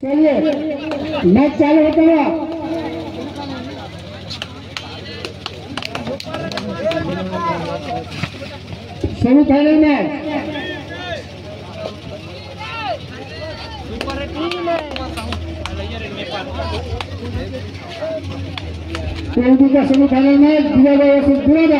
चलिए मैच चालू होता हुआ सेमीफाइनल मैच तेलुगु का सेमीफाइनल मैच बिजागोड़ वर्सेस बुरादा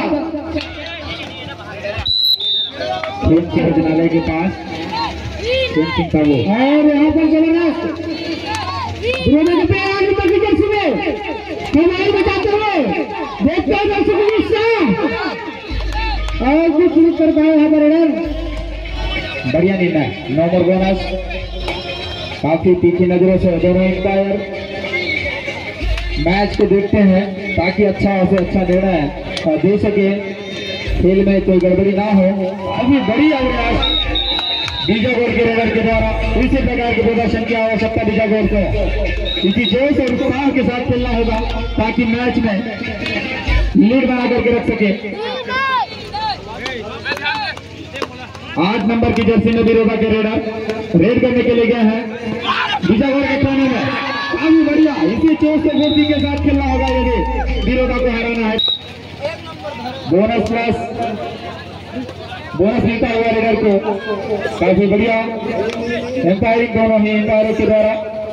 भोजनालय के पास और यहाँ पर जबरदस्त बुरादा के पे आगे तक की जर्सी में कमाई बचाते हुए देखते हैं दर्शकों की उत्साह और कुछ नहीं कर पाए यहाँ पर रन। बढ़िया निर्णय, नो मोर बोनस। काफी तीखी नजरों से दोनों अंपायर मैच को देखते हैं ताकि अच्छा से अच्छा निर्णय दे सके, खेल में कोई गड़बड़ी ना हो। अभी बड़ी अवकाश बीजागोड़ के रेडर के द्वारा इसी प्रकार के प्रदर्शन की आवश्यकता बीजागोड़ को इसी जोश और उत्साह के साथ खेलना होगा ताकि मैच में लीड बना करके रख सके। 8 नंबर की जर्सी में बिरोधा के रेडर रेड करने के लिए गए हैं बीजागोड़ के कोने में। काफी बढ़िया, इसी जोश से फुर्ती के साथ खेलना होगा यदि बिरोधा को हराना है। बोनस मिलता हुआ रेडर को। काफी बढ़िया एम्पायरिंग दोनों ही एम्पायरों के द्वारा।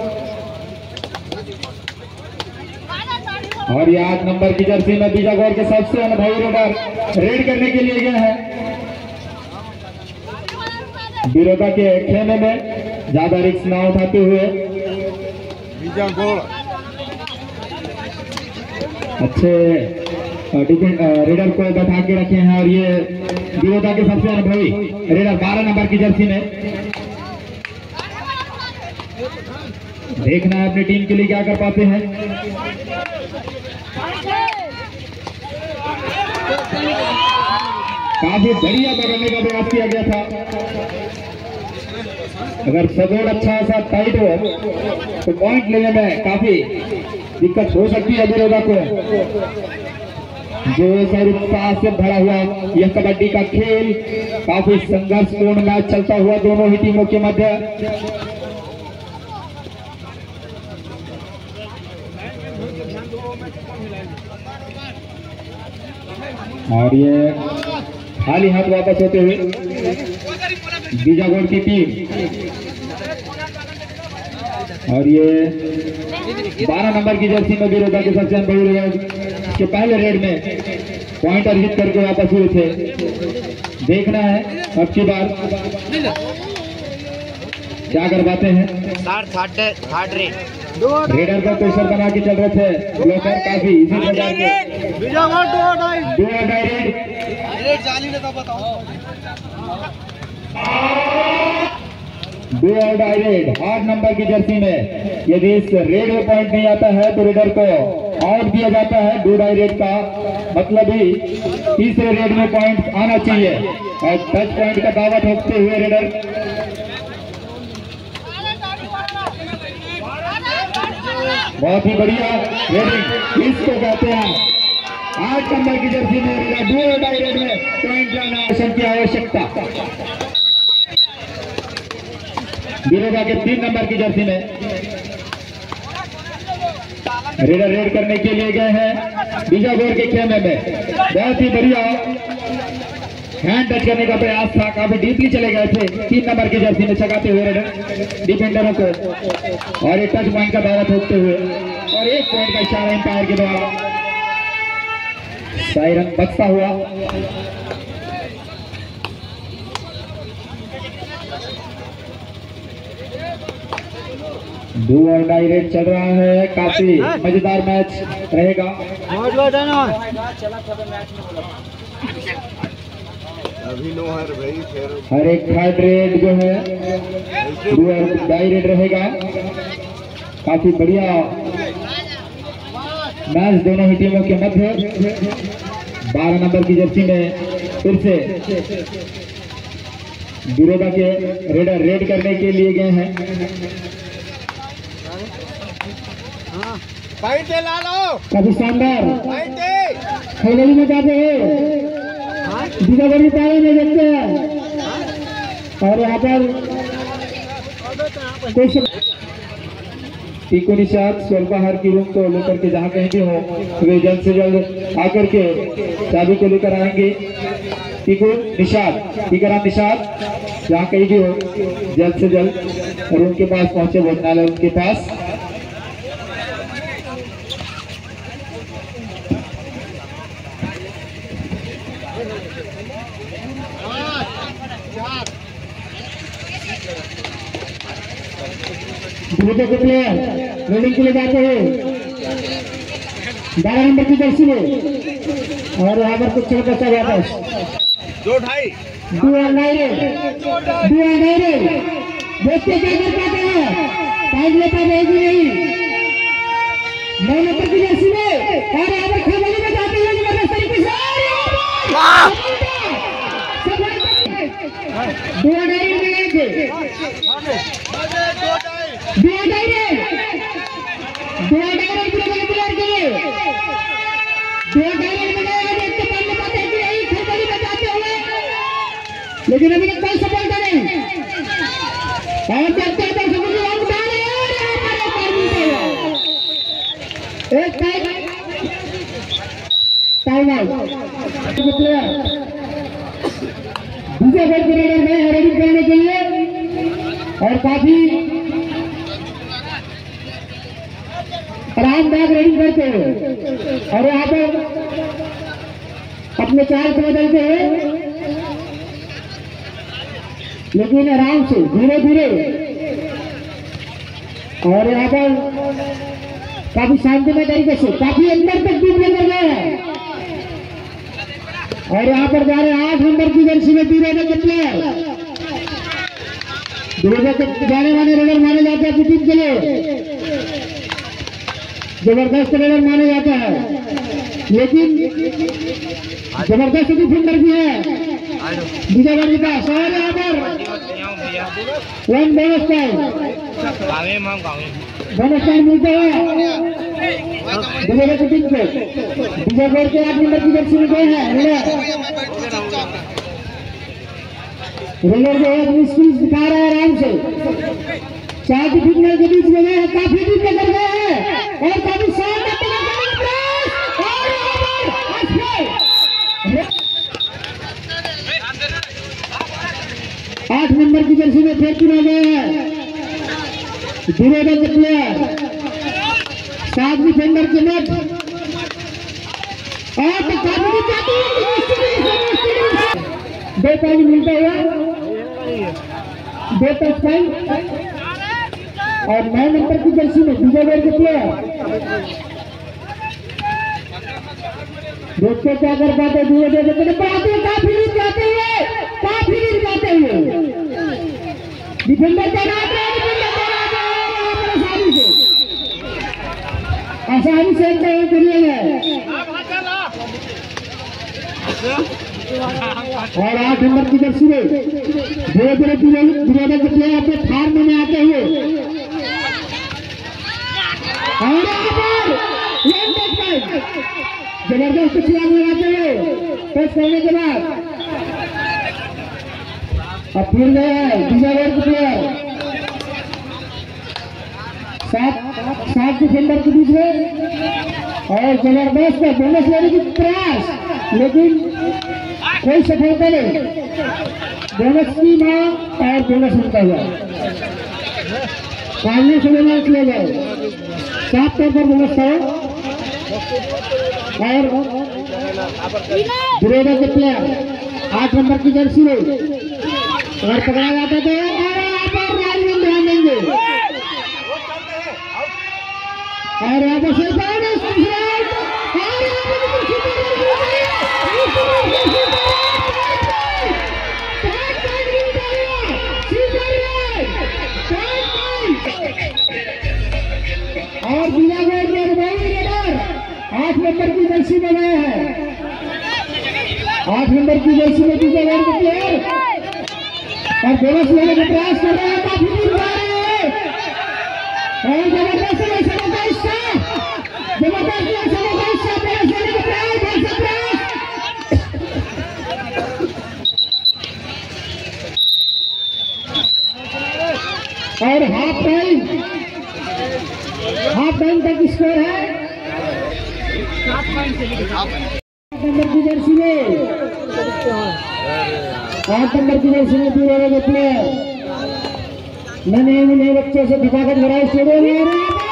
और ये 8 नंबर की जर्सी में बीजागोड़ के सबसे अनुभवी रेडर रेड करने के लिए गए हैं बिरोधा के खेमे में, ज्यादा रिस्क ना उठाते हुए। बीजागोड़ अच्छे रेडर को बैठा के रखे हैं और ये बिरोधा के सबसे अनुभवी रेडर 12 नंबर की जर्सी में। देखना है अपनी टीम के लिए क्या कर पाते हैं। काफी बढ़िया पकड़ने का प्रयास किया गया था। अगर सदोड़ अच्छा सा टाइट हो तो पॉइंट लेने में काफी दिक्कत हो सकती है बिरोधा को। जो सर उत्साह से भरा हुआ यह कबड्डी का खेल, काफी संघर्षपूर्ण मैच चलता हुआ दोनों ही टीमों के मध्य। और ये खाली हाथ वापस होते हुए बीजागोड़ की टीम। और ये 12 नंबर की जर्सी में बिरोधा के सबसे अनुभवी के पहले रेड में पॉइंट अर्जित करके वापस हुए थे। देखना है अब की बार क्या कर पाते हैं। रेडर का प्रेशर बना के चल रहे थे ब्लॉकर काफी इसी प्रकार के डू और डाई रेड 8 नंबर की जर्सी में। यदि इस रेड में पॉइंट नहीं आता है तो रेडर को आउट दिया जाता है। डू डाई रेड का मतलब ही तीसरे रेड में पॉइंट आना चाहिए और टच पॉइंट का दावा ठोकते हुए रेडर बहुत ही बढ़िया रेडिंग इसको कहते हैं। 8 नंबर की जर्सी में डू और डाई रेड में पॉइंट लाना की आवश्यकता। बिरोधा के 3 नंबर की जर्सी में रेडर रेड करने के लिए गए हैं बीजागोड़ के खेमे में। बहुत ही बढ़िया हैंड टच करने का प्रयास था, काफी डीपली चले गए थे 3 नंबर की जर्सी में छकाते हुए रेडर डिफेंडरों को और एक टच पॉइंट का दावा ठोकते हुए और 1 पॉइंट का इशारा एम्पायर के द्वारा साइरन बचता हुआ। डू और डाई रेड चल रहा है, काफी मजेदार मैच रहेगा। हर एक थर्ड रेड जो है डू और डाई रेड रहेगा। काफी बढ़िया मैच दोनों ही टीमों के मध्य। 12 नंबर की जर्सी में फिर से बिरोधा के रेडर रेड करने के लिए गए हैं। काफी शानदार खिलाड़ी में जाते हैं बीजागोड़ तारे में देखते हैं और यहाँ पर पीकू निषाद स्वल्पाहार की रूम को लेकर के जहाँ कहीं भी हो वे जल्द से जल्द आकर के चाबी को लेकर आएंगे। पीकू निषाद, टीकाराम निषाद जहाँ कहीं भी हो जल्द से जल्द रूम के पास पहुंचे, भोजनालय उनके पास। के प्लेयर रेडिंग के लिए जाते हैं 12 नंबर की जर्सी में, और यहाँ पर कुछ चल बचा वापस 2-2.5 देखते क्या कर पाते हैं, टाइम लेता है कि नहीं। 9 नंबर की जर्सी में और यहाँ पर खिलाड़ी में जाते हैं जबरदस्त तरीके से 2-2.5 में गए लेकिन अभी तक कोई सफलता नहीं। और देखते हैं एक टाइम आउट दूसरे गोल के रेडर में रेडिंग करने के लिए, और काफी आरामदायक रेडिंग करते हुए और यहाँ पर अपने चाल को बदलते हुए, लेकिन आराम से धीरे धीरे, और यहाँ पर काफी शांतिमय तरीके से काफी अंदर तक डूब लेकर गए हैं। और यहाँ पर जा रहे 8 नंबर की जर्सी में दुर्योधन के प्लेयर, दुर्योधन के जाने वाले रेडर माने जाते हैं टीम के लिए, जबरदस्त रेडर माने जाता है, लेकिन जबरदस्त डिफेंडर भी है विजयगढ़ के पास। और यहाँ पर वन बोनस टाइम मिलते हैं विजयगढ़ की टीम को। विजयगढ़ के 8 नंबर की जर्सी में गए हैं रेलर जो है अपनी स्किल्स दिखा रहा है आराम से, 4 डिफेंडर के बीच में गए हैं, काफी दूर लेकर गए हैं और काफी शानदार 8 नंबर की जर्सी में फिर चुना गए हैं दुर्योधन के प्लेयर, 7 डिफेंडर के मैच और दो पॉइंट मिलता है, 2 टच पॉइंट। और 9 नंबर की जर्सी में विजयगढ़ के प्लेयर देखते क्या कर पाते, धीरे धीरे काफी नीचे जाते हुए डिफेंडर आसानी से करिए गए। और 8 नंबर की जर्सी में धीरे धीरे दुर्योधन के प्लेयर अपने फार्म में आते हुए, और जबरदस्त खिलाड़ी लगाते हुए टच करने के बाद अब फिर गए हैं विजयगढ़ के प्लेयर, 7 डिफेंडर के बीच में, और जबरदस्त बोनस लेने की प्रयास, लेकिन कोई सफलता नहीं। बोनस की मांग और बोनस मिलता हुआ पालने से बोनस ले गए, 7 तौर पर बोनस था। और दुर्योधन के प्लेयर 8 नंबर की जर्सी में अगर पकड़ा जाता तो ध्यान देंगे, और यहाँ पर और विजयगढ़ के अनुभवी रेडर 8 नंबर की जर्सी में गए हैं, 8 नंबर की जर्सी में विजयगढ़ के प्लेयर और बोनस लेने का प्रयास कर रहे हैं, काफी दूर जा रहे हैं और जबरदस्त हिस्सा बोनस लेने का प्रयास और हाफ टाइम टाइम तक स्कोर है 7 पॉइंट नंबर की जर्सी में 8 नंबर की जर्सी में पूरे वाले प्लेयर नए बच्चों से दिखाकर भरा स्टेडियम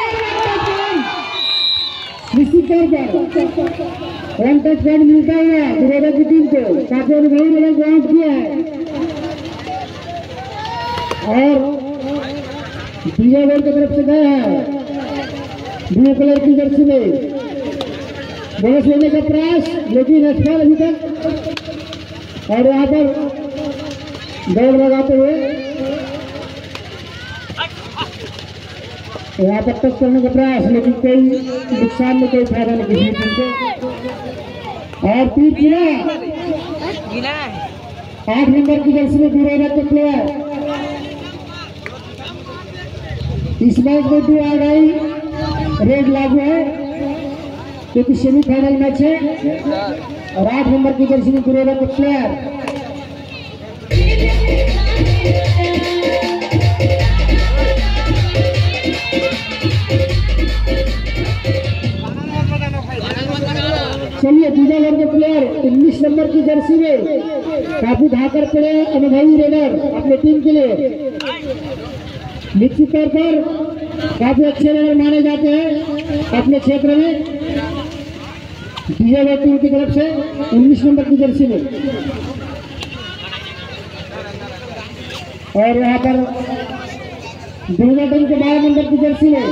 निश्चित तौर पर 1 टच पॉइंट मिलता हुआ विरोधक की टीम को काफी अनुभवी रन ग्राउंड किया है और विजय गोल की तरफ से गया है ब्लू कलर की जर्सी में बोनस लेने का प्रयास लेकिन असफल अभी तक और यहाँ पर दौड़ लगाते हुए यहाँ पर टच करने का प्रयास लेकिन कोई नुकसान में कोई फायदा नहीं किसी टीम को और तीन गिला 8 नंबर की जर्सी में दूर के प्लेयर इस मैच में 2 आगाई रेड लागू है क्योंकि सेमीफाइनल मैच है और 8 नंबर की जर्सी में दूर के प्लेयर चलिए दूसरा वर्ग के प्लेयर 19 नंबर की जर्सी में काफी धाकर पड़े अनुभवी रेडर अपने टीम के लिए निश्चित तौर पर काफी अच्छे रेडर माने जाते हैं अपने क्षेत्र में दूसरा वर्ग टीम की तरफ से 19 नंबर की जर्सी में और यहाँ पर दूसरा टीम के 12 नंबर की जर्सी में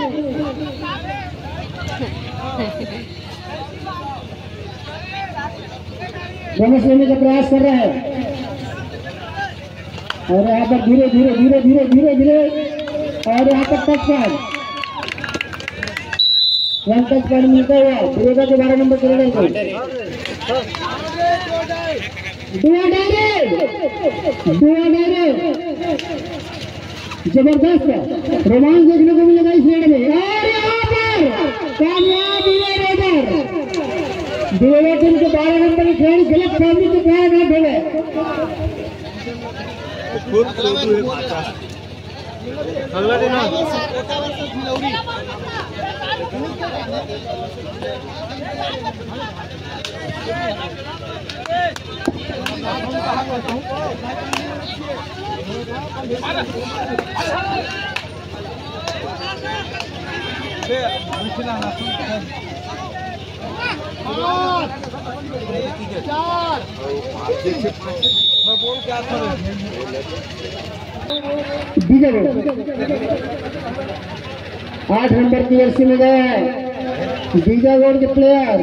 बोनस लेने का प्रयास कर रहा है और यहाँ पर धीरे धीरे और यहाँ पर टच पॉइंट 1 टच पॉइंट मिलता हुआ विरोधा के 12 नंबर चले गए जबरदस्त रोमांच देखने को मिलेगा इस रेड में और यहाँ पर कामयाब हुआ रेडर दूसरा टीम के 12 नंबर की खिलाड़ी गलत फहमी के कारण आउट हो गए बीजा गोल 8 नंबर की जर्सी में गया है बीजा गोल के प्लेयर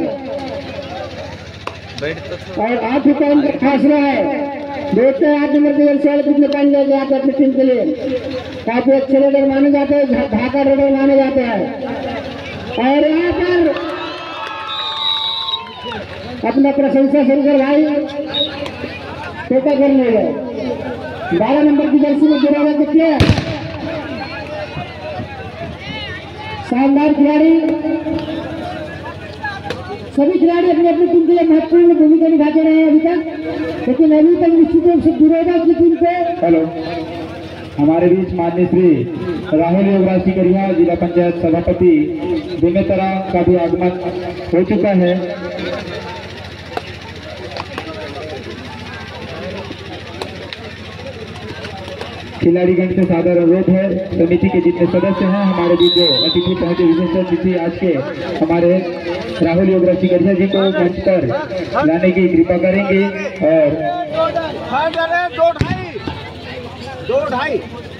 और 8 पॉइंट का फासला है देखते हैं 8 नंबर की जर्सी वाले कितने पॉइंट ले जाते हैं अपनी टीम के लिए काफी अच्छे रेडर माने जाते हैं ढाका रेडर माने जाते हैं और यहाँ पर अपना प्रशंसा शंकर भाई टोटा करने गए 12 नंबर की जर्सी में गिरा के प्लेयर शानदार खिलाड़ी सभी खिलाड़ी अपनी अपनी टीम के लिए महत्वपूर्ण भूमिका निभाते रहे हैं अभी तक लेकिन अभी तक निश्चित रूप से दुर्गा की टीम को हेलो हमारे बीच माननीय श्री राहुल योगराज सिकरिया जिला पंचायत सभापति बेमेतरा का भी आगमन हो चुका है खिलाड़ीगण से सादर अनुरोध है समिति के जितने सदस्य हैं हमारे बीच जो अतिथि पहुंचे विशेष अतिथि आज के हमारे राहुल योगराज सिकरिया जी को मंच पर लाने की कृपा करेंगे और 2.5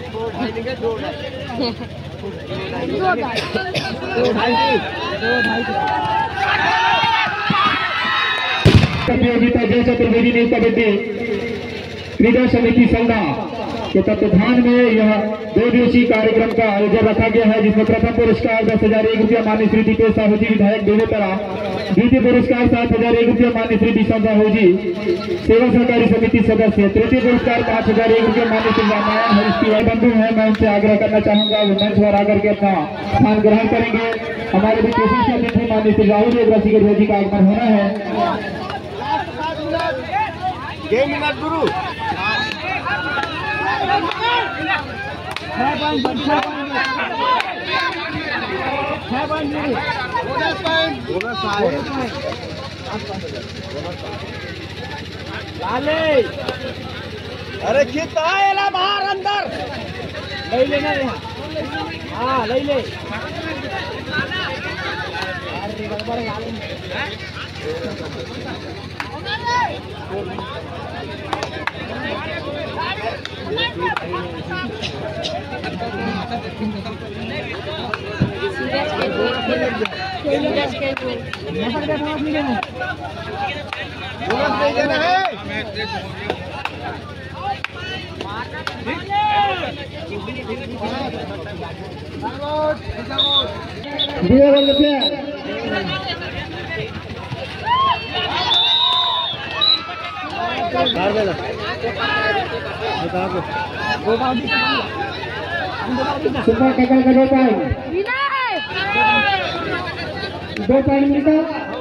प्रतियोगिता जय चतुर्वेदी ने कबड्डी क्रीडा समिति संघा के तत्वाधान में यह 2 दिवसीय कार्यक्रम का आयोजन रखा गया है जिसमें प्रथम पुरस्कार 10,001 रुपया माननीय श्री दीपेश साहू जी विधायक बेमेतरा द्वितीय पुरस्कार 7,001 रुपया माननीय श्री दिशा साहू जी सेवा सहकारी समिति सदस्य तृतीय पुरस्कार 5,001 रुपया माननीय श्री रामायण हरीश तिवारी बंधु है मैं उनसे आग्रह करना चाहूंगा वो मंच पर आकर के अपना स्थान ग्रहण करेंगे हमारे भी विशेष अतिथि माननीय श्री राहुल योगराज सिकरिया जी का आगमन होना है गुरु लाले अरे खींचता है ना बाहर अंदर ले लेना यहाँ हाँ ले ले सुपर टैकल का 2 पॉइंट मिलता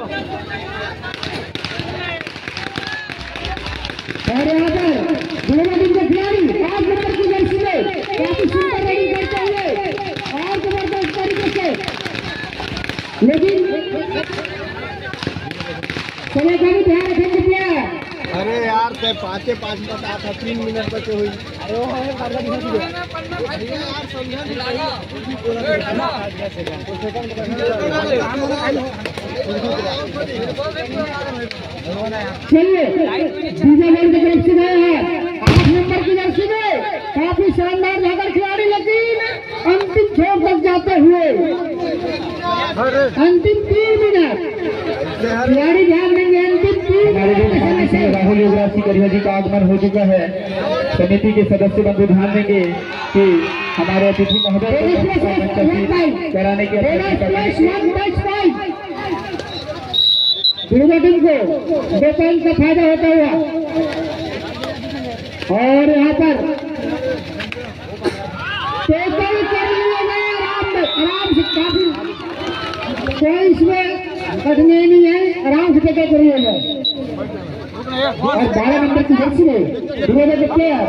और यहाँ पर दोनों टीम के खिलाड़ी 5 नंबर की जर्सी में काफी सुंदर रनिंग करते हुए और जबरदस्त तरीके से, लेकिन समय का भी ध्यान रखेंगे प्लेयर। अरे यार 5 मिनट आता 3 मिनट बचे हुई चलिए दूसरे बॉल की तरफ से गए हैं 8 नंबर की जर्सी में काफी शानदार जाकर खिलाड़ी, लेकिन अंतिम छोर तक जाते हुए अंतिम 3 मिनट खिलाड़ी ध्यान देंगे। अंतिम 3 मिनट राहुल युवराज सिकरिया जी का आगमन हो चुका है। समिति के सदस्य बंधु ध्यान देंगे कि हमारे अतिथि महोदय कराने के दोनों टीम को 2 पॉइंट का फायदा होता हुआ और यहाँ पर टोटल कर लिया गया आराम से, काफी कोई इसमें कठिनाई नहीं है, आराम से टोटल कर लिया गया। और 12 नंबर की जर्सी में दोनों के प्लेयर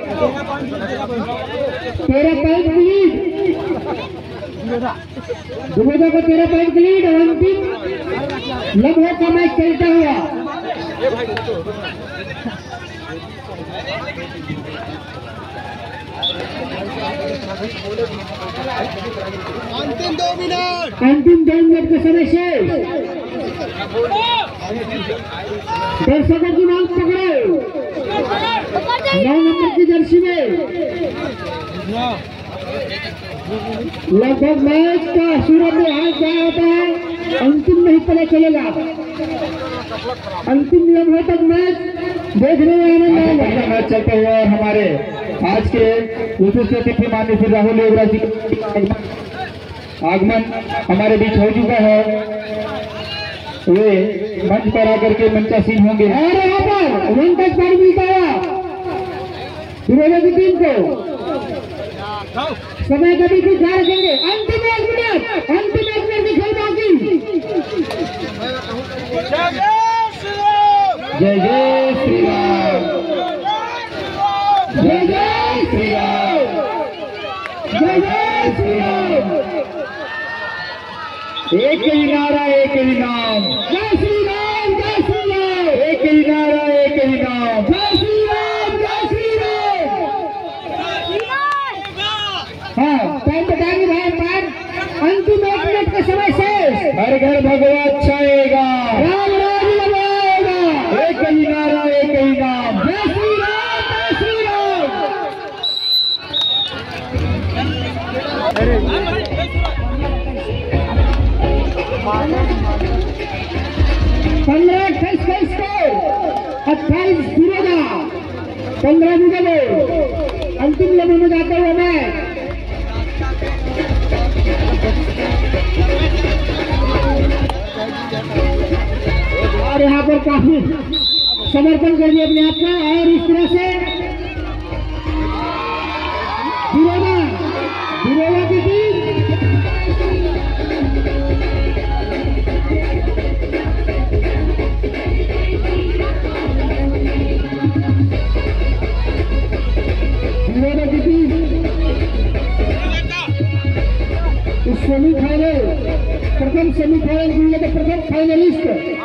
13 पॉइंट की लीड, दोनों को 13 पॉइंट की लीड और अंतिम लगभग का मैच चलता हुआ अंतिम 2 मिनट के समय शेष। दर्शकों की मांग पकड़े 9 नंबर की जर्सी में लगभग मैच का सूरत में हाल क्या होता है अंतिम नहीं पता चलेगा। अंतिम लम्हों तक मैच देखने में आनंद आएगा। मैच चलते हुए हमारे आज के विशिष्ट अतिथि माननीय श्री राहुल युवराज जी आगमन हमारे बीच हो चुका है। वे मंच पर आकर के मंचासीन होंगे और यहाँ पर 1 टच पॉइंट मिलता है विरोधी की टीम को। समय कभी कुछ ध्यान रखेंगे। अंतिम 1 मिनट की खेल बाकी। जय जय श्री राम, जय जय श्री राम, जय जय श्री राम। एक ही नारा एक ही नाम, जय श्री राम, जय श्री राम। एक ही नारा एक ही नाम, जय श्री राम, जय श्री राम। हाँ टाइम बताएंगे भाई, टाइम अंतिम 1 मिनट का समय शेष। हर घर भगवा छाएगा, राम राज लगाएगा। एक ही नारा एक ही नाम। जय श्री राम, जय श्री राम। 15-28 का स्कोर, 28 गिरेगा 15 निकले अंतिम लम्हे में जाते हुए मैच। और यहाँ पर काफी समर्पण कर दिया अपने आप का और इस तरह से बिरोला की टीम इस सेमीफाइनल प्रथम सेमीफाइनल जिले के प्रथम फाइनलिस्ट